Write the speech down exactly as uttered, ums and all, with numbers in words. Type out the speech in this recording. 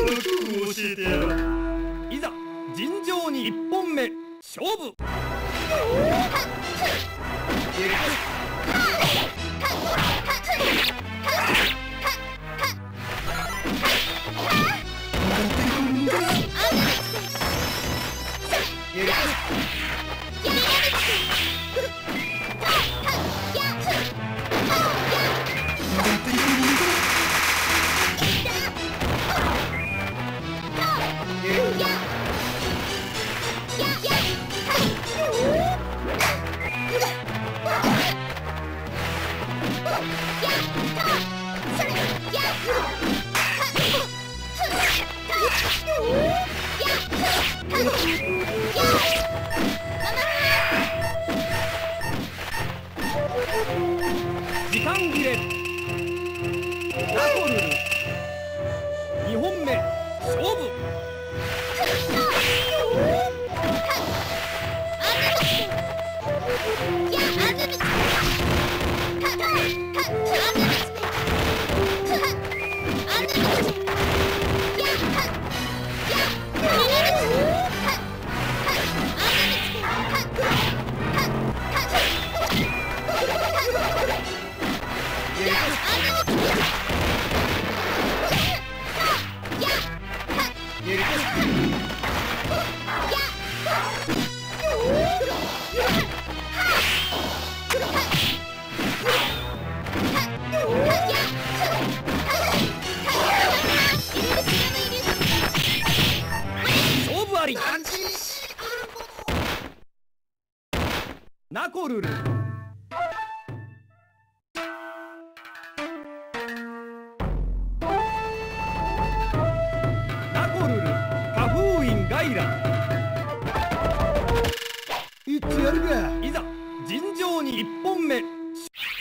の曲を教えてやろう。 いざ尋常に一本目勝負。時間切れ。ナコルルにほんめ勝負。勝負あり。ナコルルナコルルカフーインガイラ。 言ってやるか。 いざ尋常に一本目。